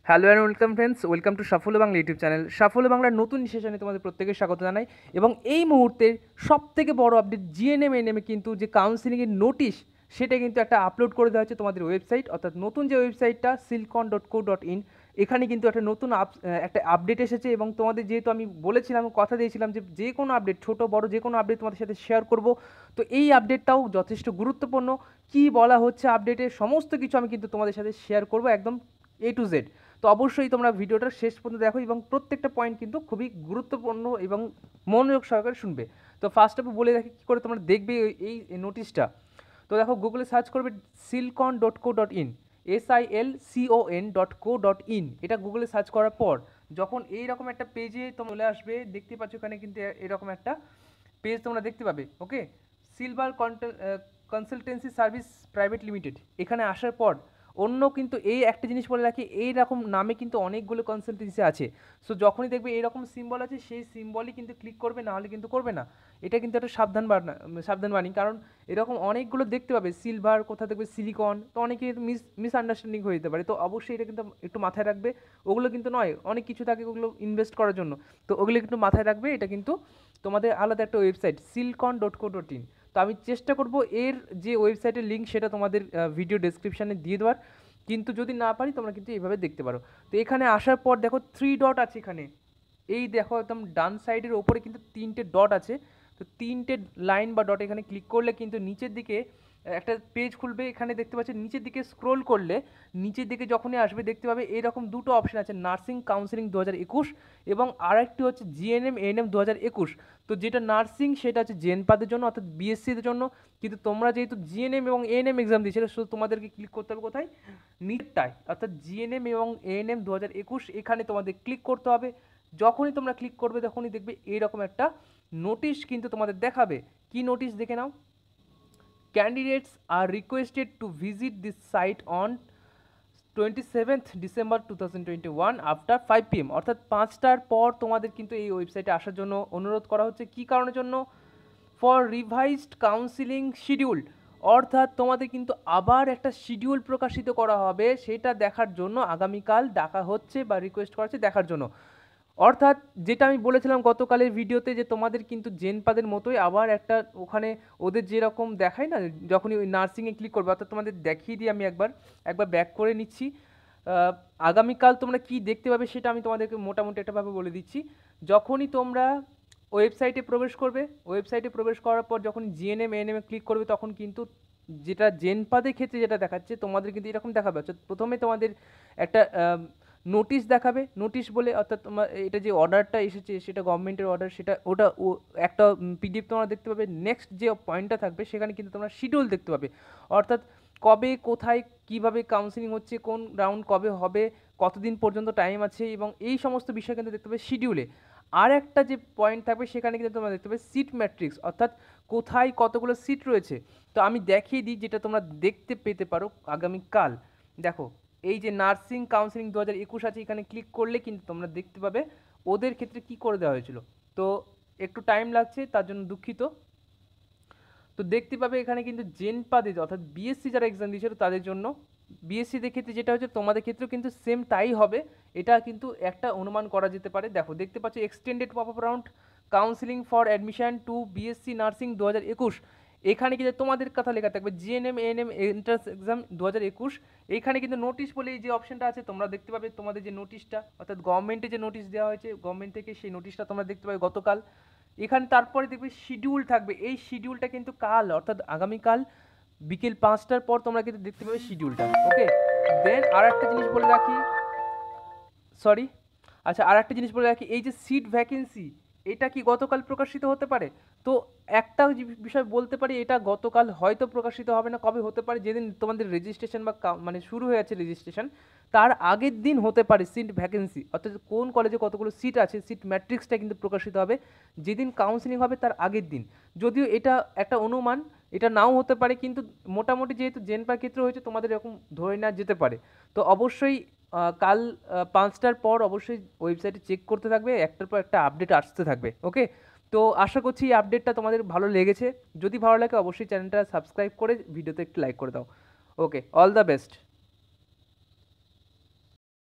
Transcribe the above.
Hello and welcome friends, welcome to Safalya Bangla YouTube channel. সাফল্য বাংলার নতুন সেশনে তোমাদের প্রত্যেকে স্বাগত জানাই। এবং এই মুহূর্তের সবথেকে বড় আপডেট, জিএনএম এনএমে কিন্তু যে কাউন্সিলিংয়ের নোটিশ সেটা কিন্তু একটা আপলোড করে দেওয়া হচ্ছে তোমাদের ওয়েবসাইট, অর্থাৎ নতুন যে ওয়েবসাইটটা silcon.co.in, এখানে কিন্তু একটা নতুন একটা আপডেট এসেছে। এবং তোমাদের যেহেতু আমি বলেছিলাম, কথা দিয়েছিলাম যে কোনো আপডেট, ছোট বড় যে কোনো আপডেট তোমাদের সাথে শেয়ার করব, তো এই আপডেটটাও যথেষ্ট গুরুত্বপূর্ণ। কি বলা হচ্ছে আপডেটে সমস্ত কিছু আমি কিন্তু তোমাদের সাথে শেয়ার করব, একদম A to Z। তো অবশ্যই তোমরা ভিডিওটা শেষ পর্যন্ত দেখো এবং প্রত্যেকটা পয়েন্ট কিন্তু খুবই গুরুত্বপূর্ণ এবং মনোযোগ সহকারে শুনবে। তো ফার্স্ট অফ বলে রাখি কী করে তোমরা দেখবে এই নোটিশটা। তো দেখো, গুগলে সার্চ করবে silcon.co.in, silcon.co.in। এটা গুগলে সার্চ করার পর যখন এইরকম একটা পেজে তোমরা চলে আসবে, দেখতে পাচ্ছ এখানে কিন্তু এরকম একটা পেজ তোমরা দেখতে পাবে। Okay, silver consultancy service private limited, এখানে আসার পর অন্য কিন্তু এই একটা জিনিস বলে রাখি, এইরকম নামে কিন্তু অনেকগুলো কনসালটেন্সি আছে। সো যখনই দেখবে এইরকম সিম্বল আছে, সেই সিম্বলই কিন্তু ক্লিক করবে, না হলে কিন্তু করবে না। এটা কিন্তু একটা সাবধান বাণী, কারণ এরকম অনেকগুলো দেখতে পাবে, সিলভার কোথা দেখবে সিলিকন, তো অনেকে মিসআন্ডারস্ট্যান্ডিং হয়ে যেতে পারে। তো অবশ্যই এটা কিন্তু একটু মাথায় রাখবে। ওগুলো কিন্তু নয়, অনেক কিছু থাকে ওগুলো ইনভেস্ট করার জন্য, তো ওগুলো কিন্তু মাথায় রাখবে। এটা কিন্তু তোমাদের আলাদা একটা ওয়েবসাইট, silcon.co.in। তো আমি চেষ্টা করব এর যে ওয়েবসাইটের লিঙ্ক সেটা তোমাদের ভিডিও ডেসক্রিপশানে দিয়ে দেওয়ার, কিন্তু যদি না পারি তোমরা কিন্তু এইভাবে দেখতে পারো। তো এখানে আসার পর দেখো 3 ডট আছে এখানে, এই দেখো একদম ডান সাইডের ওপরে কিন্তু 3টে ডট আছে। তো 3টে লাইন বা ডট এখানে ক্লিক করলে কিন্তু নিচের দিকে একটা পেজ খুলবে। এখানে দেখতে পাচ্ছি নিচের দিকে স্ক্রোল করলে নিচের দিকে যখনই আসবে দেখতে পাবে এরকম দুটো অপশন আছে, নার্সিং কাউন্সিলিং 2021 এবং আরেকটি হচ্ছে জিএনএম এএনএম 2021। তো যেটা নার্সিং সেটা হচ্ছে জেনপাদের জন্য, অর্থাৎ বিএসসিদের জন্য। কিন্তু তোমরা যেহেতু জিএনএম এবং এএনএম এক্সাম দিয়েছিলে, সো তোমাদেরকে ক্লিক করতে হবে কোথায়, নিটটায়, অর্থাৎ জিএনএম এবং এএনএম 2021, এখানে তোমাদের ক্লিক করতে হবে। যখনই তোমরা ক্লিক করবে তখনই দেখবে এইরকম একটা নোটিশ কিন্তু তোমাদের দেখাবে। কি নোটিশ দেখে নাও, candidates are requested to visit this site on 27th December 2021 after 5 PM, অর্থাৎ 5টার পর তোমাদের কিন্তু এই ওয়েবসাইটে আসার জন্য অনুরোধ করা হচ্ছে। কী কারণের জন্য, ফর রিভাইজড কাউন্সিলিং শিডিউল, অর্থাৎ তোমাদের কিন্তু আবার একটা শিডিউল প্রকাশিত করা হবে, সেটা দেখার জন্য আগামীকাল ডাকা হচ্ছে বা রিকোয়েস্ট করা হচ্ছে দেখার জন্য। অর্থাৎ যেটা আমি বলেছিলাম গতকালের ভিডিওতে, যে তোমাদের কিন্তু জেনপাদের মতোই আবার একটা ওখানে ওদের যেরকম দেখায় না, যখনই ওই নার্সিংয়ে ক্লিক করবে, অর্থাৎ তোমাদের দেখিয়ে দিই আমি একবার ব্যাক করে নিচ্ছি। আগামীকাল তোমরা কি দেখতে পাবে সেটা আমি তোমাদেরকে মোটামুটি একটাভাবে বলে দিচ্ছি। যখনই তোমরা ওয়েবসাইটে প্রবেশ করবে, ওয়েবসাইটে প্রবেশ করার পর যখন জিএনএম এএনএমে ক্লিক করবে, তখন কিন্তু যেটা জেনপাদের ক্ষেত্রে যেটা দেখাচ্ছে তোমাদের কিন্তু এরকম দেখাবে। অর্থাৎ প্রথমে তোমাদের একটা নোটিশ দেখাবে, নোটিশ বলে অর্থাৎ তোমার এটা যে অর্ডারটা এসেছে সেটা গভর্নমেন্টের অর্ডার, সেটা ওটা একটা পিডিএফ তোমরা দেখতে পাবে। নেক্সট যে পয়েন্টটা থাকবে সেখানে কিন্তু তোমরা শিডিউল দেখতে পাবে, অর্থাৎ কবে কোথায় কিভাবে কাউন্সিলিং হচ্ছে, কোন রাউন্ড কবে হবে, কতদিন পর্যন্ত টাইম আছে, এবং এই সমস্ত বিষয় কিন্তু দেখতে পাবে শিডিউলে। আর একটা যে পয়েন্ট থাকবে সেখানে কিন্তু তোমরা দেখতে পাবে সিট ম্যাট্রিক্স, অর্থাৎ কোথায় কতগুলো সিট রয়েছে। তো আমি দেখিয়ে দিই যেটা তোমরা দেখতে পেতে পারো আগামীকাল। দেখো, এই যে নার্সিং কাউন্সিলিং 2021 আছে, এখানে ক্লিক করলে কিন্তু তোমরা দেখতে পাবে ওদের ক্ষেত্রে কি করে দেওয়া হয়েছিল। তো একটু টাইম লাগছে, তার জন্য দুঃখিত। তো দেখতে পাবে এখানে কিন্তু জেনপাদে, অর্থাৎ বিএসসি যারা এক্সাম দিয়েছিল তাদের জন্য, বিএসসিদের ক্ষেত্রে যেটা হচ্ছে তোমাদের ক্ষেত্রেও কিন্তু সেম তাই হবে, এটা কিন্তু একটা অনুমান করা যেতে পারে। দেখো, দেখতে পাচ্ছ extended pop up round counselling for admission to BSc nursing 2021। এখানে কিন্তু তোমাদের কথা লেখা থাকবে জিএনএম এএনএম এন্ট্রান্স এক্সাম 2021। এইখানে কিন্তু নোটিশ বলে এই যে অপশনটা আছে, তোমরা দেখতে পাবে তোমাদের যে নোটিশটা, অর্থাৎ গভর্নমেন্টে যে নোটিশ দেওয়া হয়েছে গভর্নমেন্ট থেকে, সেই নোটিশটা তোমরা দেখতে পাবে গতকাল। এখানে তারপরে দেখবে শিডিউল থাকবে, এই শিডিউলটা কিন্তু কাল, অর্থাৎ আগামীকাল বিকেল 5টার পর তোমরা কিন্তু দেখতে পাবে শিডিউলটা। ওকে, দেন আর একটা জিনিস বলে রাখি, সরি, আচ্ছা আর একটা জিনিস বলে রাখি, এই যে সিট ভ্যাকেন্সি, এটা কি গতকাল প্রকাশিত হতে পারে? তো একটা বিষয় বলতে পারি, এটা গতকাল হয়তো প্রকাশিত হবে না, কবে হতে পারে, যেদিন তোমাদের রেজিস্ট্রেশন বা মানে শুরু হয়ে যাচ্ছে রেজিস্ট্রেশন, তার আগের দিন হতে পারে সিট ভ্যাকেন্সি, অর্থাৎ কোন কলেজে কতগুলো সিট আছে, সিট ম্যাট্রিক্সটা কিন্তু প্রকাশিত হবে যেদিন কাউন্সিলিং হবে তার আগের দিন। যদিও এটা একটা অনুমান, এটা নাও হতে পারে, কিন্তু মোটামুটি যেহেতু জেনপার ক্ষেত্রে হয়েছে তোমাদের এরকম ধরে নেওয়া যেতে পারে। তো অবশ্যই কাল 5টার পর অবশ্যই ওয়েবসাইটে চেক করতে থাকবে, একটার পর একটা আপডেট আসতে থাকবে। ওকে, তো আশা করছি এই আপডেটটা তোমাদের ভালো লেগেছে। যদি ভালো লাগে অবশ্যই চ্যানেলটা সাবস্ক্রাইব করে ভিডিওতে একটু লাইক করে দাও। Okay, all the best.